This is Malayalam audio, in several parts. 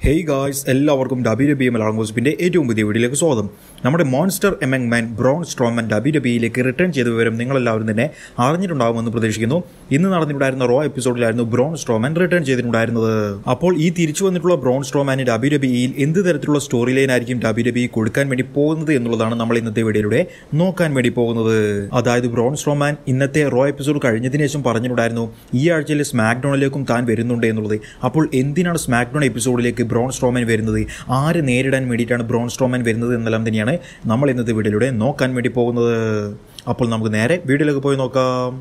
ഹേയ് ഗായ്സ്, എല്ലാവർക്കും WWE Malayalam gossips ഏറ്റവും പുതിയ വീഡിയോയിലേക്ക് സ്വാഗതം. നമ്മുടെ monster among man Braun Strowman WWEയിലേക്ക് റിട്ടേൺ ചെയ്ത വിവരം നിങ്ങളെല്ലാവരും തന്നെ അറിഞ്ഞിട്ടുണ്ടാകുമെന്ന് പ്രതീക്ഷിക്കുന്നു. ഇന്ന് നടന്നിട്ടുണ്ടായിരുന്ന റോ എപ്പിസോഡിലായിരുന്നു ബ്രോൺ സ്ട്രോമൻ റിട്ടേൺ ചെയ്തിട്ടുണ്ടായിരുന്നത്. അപ്പോൾ ഈ തിരിച്ചു വന്നിട്ടുള്ള ബ്രോൺ സ്ട്രോമാന് WWEയിൽ എന്ത് തരത്തിലുള്ള സ്റ്റോറി ലൈൻ ആയിരിക്കും WWE കൊടുക്കാൻ വേണ്ടി പോകുന്നത് എന്നുള്ളതാണ് നമ്മൾ ഇന്നത്തെ വീഡിയോയിലൂടെ നോക്കാൻ വേണ്ടി പോകുന്നത്. അതായത് ബ്രോൺ സ്ട്രോമാൻ ഇന്നത്തെ റോ എപ്പിസോഡ് കഴിഞ്ഞതിന് ശേഷം പറഞ്ഞിട്ടുണ്ടായിരുന്നു ഈ ആഴ്ചയിൽ സ്മാക്ഡൗണിലേക്കും താൻ വരുന്നുണ്ട് എന്നുള്ളത്. അപ്പോൾ എന്തിനാണ് സ്മാക്ഡൗൺ എപ്പിസോഡിലേക്ക് ബ്രോൺ സ്ട്രോമൻ വരുന്നത്, ആര് നേരിടാൻ വേണ്ടിയിട്ടാണ് ബ്രോൺ സ്ട്രോമൻ വരുന്നത് എന്നെല്ലാം തന്നെയാണ് നമ്മൾ ഇന്നത്തെ വീഡിയോയിലൂടെ നോക്കാൻ വേണ്ടി പോകുന്നത്. അപ്പോൾ നമുക്ക് നേരെ വീഡിയോയിലേക്ക് പോയി നോക്കാം.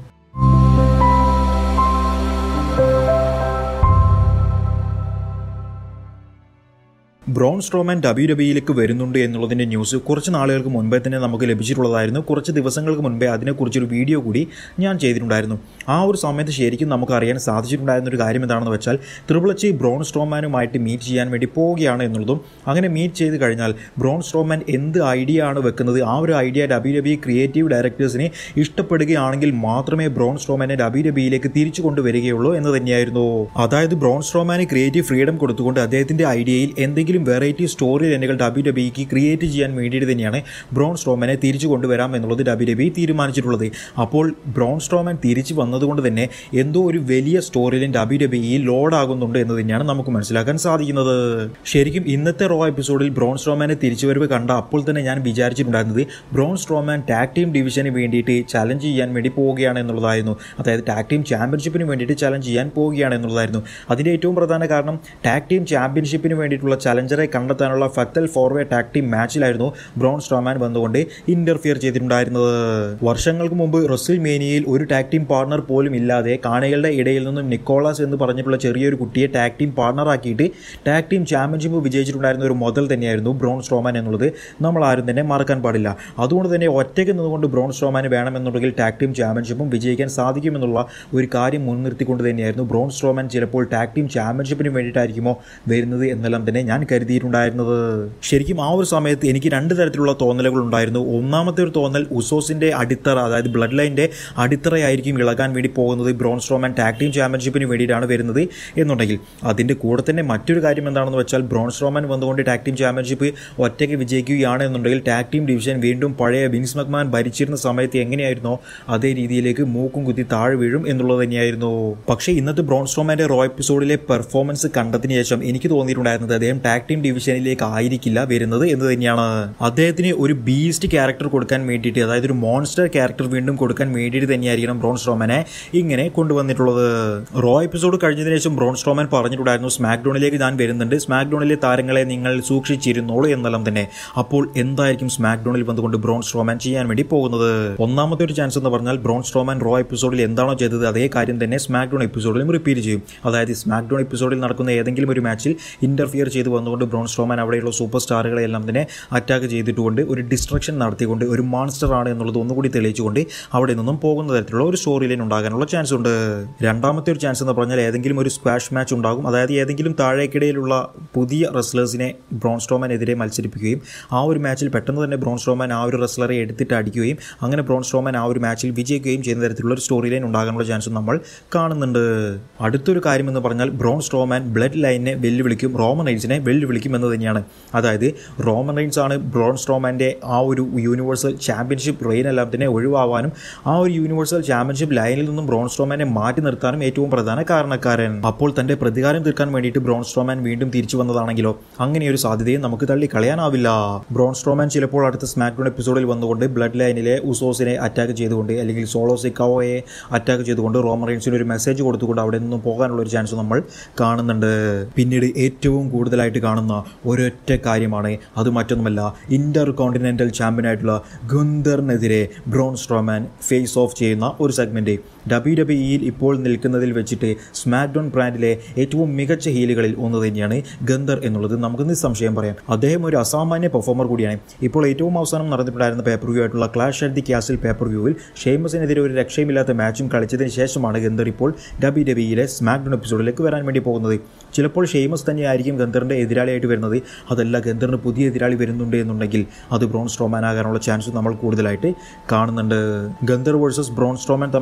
ബ്രോൺ സ്ട്രോമൻ WWEയിലേക്ക് വരുന്നുണ്ട് എന്നുള്ളതിൻ്റെ ന്യൂസ് കുറച്ച് നാളുകൾക്ക് മുൻപേ തന്നെ നമുക്ക് ലഭിച്ചിട്ടുള്ളതായിരുന്നു. കുറച്ച് ദിവസങ്ങൾക്ക് മുൻപേ അതിനെക്കുറിച്ചൊരു വീഡിയോ കൂടി ഞാൻ ചെയ്തിട്ടുണ്ടായിരുന്നു. ആ ഒരു സമയത്ത് ശരിക്കും നമുക്ക് അറിയാൻ സാധിച്ചിട്ടുണ്ടായിരുന്ന ഒരു കാര്യം എന്താണെന്ന് വെച്ചാൽ ട്രിപ്പിൾ എച്ച് ബ്രോൺ സ്ട്രോമാനുമായിട്ട് മീറ്റ് ചെയ്യാൻ വേണ്ടി പോവുകയാണ് എന്നുള്ളതും, അങ്ങനെ മീറ്റ് ചെയ്ത് കഴിഞ്ഞാൽ ബ്രോൺ സ്ട്രോമൻ എന്ത് ഐഡിയ ആണ് വെക്കുന്നത്, ആ ഒരു ഐഡിയ WWE ക്രിയേറ്റീവ് ഡയറക്ടേഴ്സിനെ ഇഷ്ടപ്പെടുകയാണെങ്കിൽ മാത്രമേ ബ്രോൺ സ്ട്രോമനെ WWEയിലേക്ക് തിരിച്ചു കൊണ്ടുവരികയുള്ളൂ എന്ന് തന്നെയായിരുന്നു. അതായത് ബ്രോൺ സ്ട്രോമാന് ക്രിയേറ്റീവ് ഫ്രീഡം കൊടുത്തുകൊണ്ട് അദ്ദേഹത്തിൻ്റെ ഐഡിയയിൽ എന്തെങ്കിലും വെറൈറ്റി സ്റ്റോറി ലൈനുകൾ WWEക്ക് ക്രിയേറ്റ് ചെയ്യാൻ വേണ്ടിയിട്ട് തന്നെയാണ് ബ്രോൺ സ്ട്രോമനെ തിരിച്ചു കൊണ്ടുവരാം എന്നുള്ളത് WWE തീരുമാനിച്ചിട്ടുള്ളത്. അപ്പോൾ ബ്രോൺ സ്ട്രോമൻ തിരിച്ചു വന്നതുകൊണ്ട് തന്നെ എന്തോ ഒരു വലിയ സ്റ്റോറി ലൈൻ WWEയിൽ ലോഡാകുന്നുണ്ട് എന്ന് തന്നെയാണ് നമുക്ക് മനസ്സിലാക്കാൻ സാധിക്കുന്നത്. ശരിക്കും ഇന്നത്തെ റോ എപ്പിസോഡിൽ ബ്രോൺ സ്ട്രോമാനെ തിരിച്ചുവരവ് കണ്ട അപ്പോൾ തന്നെ ഞാൻ വിചാരിച്ചിട്ടുണ്ടായിരുന്നത് ബ്രോൺ സ്ട്രോമാൻ ടാഗ് ടീം ഡിവിഷന് വേണ്ടിയിട്ട് ചലഞ്ച് ചെയ്യാൻ വേണ്ടി പോവുകയാണ് എന്നുള്ളതായിരുന്നു. അതായത് ടാഗ് ടീം ചാമ്പ്യൻഷിപ്പിന് വേണ്ടിയിട്ട് ചലഞ്ച് ചെയ്യാൻ പോവുകയാണ് എന്നുള്ളതായിരുന്നു. അതിൻ്റെ ഏറ്റവും പ്രധാന കാരണം ടാഗ് ടീം ചാമ്പ്യൻഷിപ്പിന് വേണ്ടിയിട്ടുള്ള ചലഞ്ചറെ കണ്ടെത്താനുള്ള ഫത്തൽ ഫോർവേ ടാഗ് ടീം മാച്ചിലായിരുന്നു ബ്രോൺ സ്ട്രോമാൻ വന്നുകൊണ്ട് ഇന്റർഫിയർ ചെയ്തിട്ടുണ്ടായിരുന്നത്. വർഷങ്ങൾക്ക് മുമ്പ് റെസിൽമേനിയയിൽ ഒരു ടാഗ് ടീം പാർട്ണർ പോലും ഇല്ലാതെ കാണികളുടെ ഇടയിൽ നിന്നും നിക്കോളാസ് എന്ന് പറഞ്ഞിട്ടുള്ള ചെറിയൊരു കുട്ടിയെ ടാഗ് ടീം പാർട്ണറാക്കിയിട്ട് ടാഗ് ടീം ചാമ്പ്യൻഷിപ്പ് വിജയിച്ചിട്ടുണ്ടായിരുന്ന ഒരു മുതൽ തന്നെയായിരുന്നു ബ്രോൺ സ്ട്രോമാൻ എന്നുള്ളത് നമ്മൾ ആരും തന്നെ മറക്കാൻ പാടില്ല. അതുകൊണ്ട് തന്നെ ഒറ്റയ്ക്ക് നിന്നുകൊണ്ട് ബ്രോൺ സ്ട്രോമാന് വേണമെന്നുണ്ടെങ്കിൽ ടാഗ് ടീം ചാമ്പ്യൻഷിപ്പും വിജയിക്കാൻ സാധിക്കുമെന്നുള്ള ഒരു കാര്യം മുൻനിർത്തിക്കൊണ്ട് തന്നെയായിരുന്നു ബ്രോൺ സ്ട്രോമാൻ ചിലപ്പോൾ ടാഗ് ടീം ചാമ്പ്യൻഷിപ്പിന് വേണ്ടിയിട്ടായിരിക്കുമോ വരുന്നത് എന്നെല്ലാം തന്നെ ഞാൻ കരുതിയിട്ടുണ്ടായിരുന്നത്. ശരിക്കും ആ ഒരു സമയത്ത് എനിക്ക് രണ്ട് തരത്തിലുള്ള തോന്നലുകൾ ഉണ്ടായിരുന്നു. ഒന്നാമത്തെ ഒരു തോന്നൽ ഉസോസിന്റെ അടിത്തറ, അതായത് ബ്ലഡ് ലൈൻ്റെ അടിത്തറയായിരിക്കും ഇളകാൻ വേണ്ടി പോകുന്നത് ബ്രോൺ സ്ട്രോമാൻ ടാഗ് ടീം ചാമ്പ്യൻഷിപ്പിന് വേണ്ടിയിട്ടാണ് വരുന്നത് എന്നുണ്ടെങ്കിൽ. അതിൻ്റെ കൂടെ തന്നെ മറ്റൊരു കാര്യം എന്താണെന്ന് വെച്ചാൽ ബ്രോൺ സ്ട്രോമാൻ വന്നുകൊണ്ട് ടാഗ് ടീം ചാമ്പ്യൻഷിപ്പ് ഒറ്റയ്ക്ക് വിജയിക്കുകയാണ് എന്നുണ്ടെങ്കിൽ ടാഗ് ടീം ഡിവിഷൻ വീണ്ടും പഴയ വിൻസ് മക്മാൻ ഭരിച്ചിരുന്ന സമയത്ത് എങ്ങനെയായിരുന്നോ അതേ രീതിയിലേക്ക് മൂക്കും കുത്തി താഴെ വീഴും എന്നുള്ളത് തന്നെയായിരുന്നു. പക്ഷേ ഇന്നത്തെ ബ്രോൺ സ്ട്രോമാൻ്റെ റോ എപ്പിസോഡിലെ പെർഫോമൻസ് കണ്ടതിന് ശേഷം എനിക്ക് തോന്നിയിട്ടുണ്ടായിരുന്നത് അദ്ദേഹം ടാഗ് ടീം ഡിവിഷനിലേക്ക് ആയിരിക്കില്ല വരുന്നത് എന്ന് തന്നെയാണ്. അദ്ദേഹത്തിന് ഒരു ബീസ്റ്റ് ക്യാരക്ടർ കൊടുക്കാൻ വേണ്ടിയിട്ട്, അതായത് ഒരു മോൺസ്റ്റർ ക്യാരക്ടർ വീണ്ടും കൊടുക്കാൻ വേണ്ടിയിട്ട് തന്നെയായിരിക്കണം ബ്രോൺ സ്ട്രോമനെ ഇങ്ങനെ കൊണ്ടുവന്നിട്ടുള്ളത്. റോ എപ്പിസോഡ് കഴിഞ്ഞതിന് ശേഷം ബ്രോൺ സ്ട്രോമൻ പറഞ്ഞിട്ടുണ്ടായിരുന്നു സ്മാക്ഡൗണിലേക്ക് ഞാൻ വരുന്നുണ്ട്, സ്മാക്ഡൗണിലെ താരങ്ങളെ നിങ്ങൾ സൂക്ഷിച്ചിരുന്നോളൂ എന്നെല്ലാം തന്നെ. അപ്പോൾ എന്തായിരിക്കും സ്മാക്ഡൗണിൽ വന്നുകൊണ്ട് ബ്രോൺ സ്ട്രോമൻ ചെയ്യാൻ വേണ്ടി പോകുന്നത്? ഒന്നാമത്തെ ഒരു ചാൻസ് എന്ന് പറഞ്ഞാൽ ബ്രോൺ സ്ട്രോമൻ റോ എപ്പിസോഡിൽ എന്താണോ ചെയ്തത് അതേ കാര്യം തന്നെ സ്മാക്ഡൗൺ എപ്പിസോഡിലും റിപ്പീറ്റ് ചെയ്യും. അതായത് സ്മാക്ഡൗൺ എപ്പിസോഡിൽ നടക്കുന്ന ഏതെങ്കിലും ഒരു മാച്ചിൽ ഇന്റർഫിയർ ചെയ്ത് വന്നുകൊണ്ട് ബ്രോൺ സ്ട്രോമാൻ അവിടെയുള്ള സൂപ്പർ സ്റ്റാറുകളെല്ലാം തന്നെ അറ്റാക്ക് ചെയ്തിട്ടുകൊണ്ട് ഒരു ഡിസ്ട്രക്ഷൻ നടത്തിക്കൊണ്ട് ഒരു മോൺസ്റ്റർ ആണ് എന്നുള്ളത് ഒന്നുകൂടി തെളിയിച്ചുകൊണ്ട് അവിടെ നിന്നും പോകുന്ന തരത്തിലുള്ള ഒരു സ്റ്റോറി ലൈൻ ഉണ്ടാകാനുള്ള ചാൻസ് ഉണ്ട്. രണ്ടാമത്തെ ഒരു ചാൻസ് എന്ന് പറഞ്ഞാൽ ഏതെങ്കിലും ഒരു സ്ക്വാഷ് മാച്ച് ഉണ്ടാകും. അതായത് ഏതെങ്കിലും താഴേക്കിടയിലുള്ള പുതിയ റെസ്ലേഴ്സിനെ ബ്രോൺ സ്ട്രോമാനെതിരെ മത്സരിപ്പിക്കുകയും ആ ഒരു മാച്ചിൽ പെട്ടെന്ന് തന്നെ ബ്രോൺ സ്ട്രോമാൻ ആ ഒരു റെസ്ലറെ എടുത്തിട്ട് അടിക്കുകയും അങ്ങനെ ബ്രോൺ സ്ട്രോമാൻ ആ ഒരു മാച്ചിൽ വിജയിക്കുകയും ചെയ്യുന്ന തരത്തിലുള്ള ഒരു സ്റ്റോറി ലൈൻ ഉണ്ടാകാനുള്ള ചാൻസും നമ്മൾ കാണുന്നുണ്ട്. അടുത്തൊരു കാര്യം എന്ന് പറഞ്ഞാൽ ബ്രോൺ സ്ട്രോമാൻ ബ്ലഡ് ലൈനിനെ വെല്ലുവിളിക്കും, റോമൻ റെയിൻസിനെ വെല്ലുവിളിക്കും എന്ന് തന്നെയാണ്. അതായത് റോമൻ റെയിൻസ് ആണ് ബ്രോൺ സ്ട്രോമാൻ്റെ ആ ഒരു യൂണിവേഴ്സൽ ചാമ്പ്യൻഷിപ്പ് റെയിൻ എല്ലാം തന്നെ ഒഴിവാവാനും ആ ഒരു യൂണിവേഴ്സൽ ചാമ്പ്യൻഷിപ്പ് ലൈനിൽ നിന്നും ബ്രോൺ സ്ട്രോമാനെ മാറ്റി നിർത്താനും ഏറ്റവും പ്രധാന കാരണക്കാരൻ. അപ്പോൾ തൻ്റെ പ്രതികാരം തീർക്കാൻ വേണ്ടിയിട്ട് ബ്രോൺ സ്ട്രോമാൻ വീണ്ടും തിരിച്ചു വന്നതാണെങ്കിലോ അങ്ങനെയൊരു സാധ്യതയും നമുക്ക് തള്ളിക്കളയാനാവില്ല. ബ്രോൺ സ്ട്രോമാൻ ചിലപ്പോൾ അടുത്ത സ്മാക്ഡൗൺ എപ്പിസോഡിൽ വന്നുകൊണ്ട് ബ്ലഡ് ലൈനിലെ ഉസോസിനെ അറ്റാക്ക് ചെയ്തുകൊണ്ട് അല്ലെങ്കിൽ സോളോ സിക്കാവോയെ അറ്റാക്ക് ചെയ്തുകൊണ്ട് റോമൻ റെയിൻസിന് ഒരു മെസ്സേജ് കൊടുത്തുകൊണ്ട് അവിടെ നിന്നും പോകാനുള്ള ഒരു ചാൻസ് നമ്മൾ കാണുന്നുണ്ട്. പിന്നീട് ഏറ്റവും കൂടുതലായിട്ട് കാണുന്ന ഒരൊറ്റ കാര്യമാണ്, അത് മറ്റൊന്നുമല്ല, ഇന്റർ കോണ്ടിനെന്റൽ ചാമ്പ്യനായിട്ടുള്ള ഗുന്തറിനെതിരെ ബ്രോൺ സ്ട്രോമാൻ ഫേസ് ഓഫ് ചെയ്യുന്ന ഒരു സെഗ്മെന്റ്. WWEയിൽ ഇപ്പോൾ നിൽക്കുന്നതിൽ വെച്ചിട്ട് സ്മാക്ഡൗൺ ബ്രാൻഡിലെ ഏറ്റവും മികച്ച ഹീലുകളിൽ ഒന്ന് തന്നെയാണ് ഗന്ധർ എന്നുള്ളത് നമുക്ക് നിസ്സംശയം പറയാം. അദ്ദേഹം ഒരു അസാമാന്യ പെർഫോമർ കൂടിയാണ്. ഇപ്പോൾ ഏറ്റവും അവസാനം നടന്നിട്ടുണ്ടായിരുന്ന പേപ്പർ വ്യൂ ആയിട്ടുള്ള clash at the castle pay per വ്യൂവിൽ ഷെയ്മസിനെതിരെ ഒരു രക്ഷയുമില്ലാത്ത മാച്ചും കളിച്ചതിന് ശേഷമാണ് ഗന്ധർ ഇപ്പോൾ WWEയിലെ സ്മാക്ഡൗൺ എപ്പിസോഡിലേക്ക് വരാൻ വേണ്ടി പോകുന്നത്. ചിലപ്പോൾ ഷെയ്മസ് തന്നെയായിരിക്കും ഗന്ധറിൻ്റെ എതിരാളിയായിട്ട് വരുന്നത്. അതല്ല, ഗന്ധറിന് പുതിയ എതിരാളി വരുന്നുണ്ട് എന്നുണ്ടെങ്കിൽ അത് ബ്രോൺ സ്ട്രോമാൻ ആകാനുള്ള ചാൻസ് നമ്മൾ കൂടുതലായിട്ട് കാണുന്നുണ്ട്. ഗന്ധർ വേഴ്സസ് ബ്രോൺ സ്ട്രോമാൻ തമ്മിലുള്ള ഒരു മാച്ച്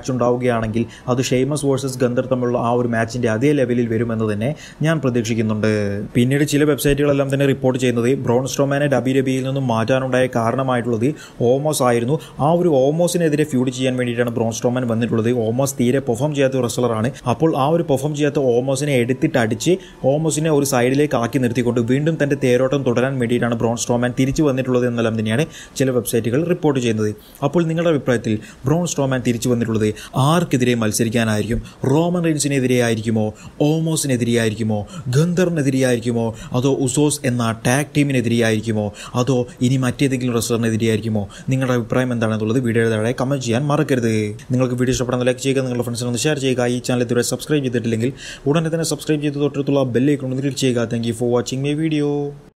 മാച്ച് ഉണ്ടാവുകയാണെങ്കിൽ അത് ഷെയ്മസ് വേഴ്സസ് ഗന്ധർ തമ്മിലുള്ള ആ ഒരു മാച്ചിൻ്റെ അതേ ലെവലിൽ വരുമെന്ന് തന്നെ ഞാൻ പ്രതീക്ഷിക്കുന്നുണ്ട്. പിന്നീട് ചില വെബ്സൈറ്റുകളെല്ലാം തന്നെ റിപ്പോർട്ട് ചെയ്യുന്നത് ബ്രോൺ സ്ട്രോമാനെ WWEയിൽ നിന്നും മാറ്റാനുണ്ടായ കാരണമായിട്ടുള്ളത് ഓമോസ് ആയിരുന്നു. ആ ഒരു ഓമോസിനെതിരെ ഫ്യൂഡ് ചെയ്യാൻ വേണ്ടിയിട്ടാണ് ബ്രോൺ സ്ട്രോമാൻ വന്നിട്ടുള്ളത്. ഓമോസ് തീരെ പെർഫോം ചെയ്യാത്ത റെസ്ലറാണ്. അപ്പോൾ ആ ഒരു പെർഫോം ചെയ്യാത്ത ഓമോസിനെ എടുത്തിട്ട് അടിച്ച് ഓമോസിനെ ഒരു സൈഡിലേക്ക് ആക്കി നിർത്തിക്കൊണ്ട് വീണ്ടും തൻ്റെ തേരോട്ടം തുടരാൻ വേണ്ടിയിട്ടാണ് ബ്രോൺ സ്ട്രോമാൻ തിരിച്ചു വന്നിട്ടുള്ളത് എന്നെല്ലാം തന്നെയാണ് ചില വെബ്സൈറ്റുകൾ റിപ്പോർട്ട് ചെയ്യുന്നത്. അപ്പോൾ നിങ്ങളുടെ അഭിപ്രായത്തിൽ ബ്രോൺ സ്ട്രോമാൻ തിരിച്ചു വന്നിട്ടുള്ളത് ആർക്കെതിരെ മത്സരിക്കാനായിരിക്കും? റോമൻ റെയിൻസിനെതിരെ ആയിരിക്കുമോ? ഓമോസിനെതിരെ ആയിരിക്കുമോ? ഗന്ധറിനെതിരെ ആയിരിക്കുമോ? അതോ ഉസോസ് എന്ന ടാഗ് ടീമിനെതിരെ ആയിരിക്കുമോ? അതോ ഇനി മറ്റേതെങ്കിലും റെസ്ലറിനെതിരെ ആയിരിക്കുമോ? നിങ്ങളുടെ അഭിപ്രായം എന്താണെന്നുള്ളത് വീഡിയോയുടെ താഴെ കമൻറ്റ് ചെയ്യാൻ മറക്കരുത്. നിങ്ങൾക്ക് വീഡിയോ ഇഷ്ടപ്പെടുന്ന ലൈക്ക് ചെയ്യുക, നിങ്ങളുടെ ഫ്രണ്ട്സിനൊന്ന് ഷെയർ ചെയ്യുക. ഈ ചാനൽ ഇതുവരെ സബ്സ്ക്രൈബ് ചെയ്തിട്ടില്ലെങ്കിൽ ഉടനെ തന്നെ സബ്സ്ക്രൈബ് ചെയ്ത് തൊട്ടടുത്തുള്ള ബെൽ ഐക്കൺ ക്ലിക്ക് ചെയ്യുക. Thank you for watching my video.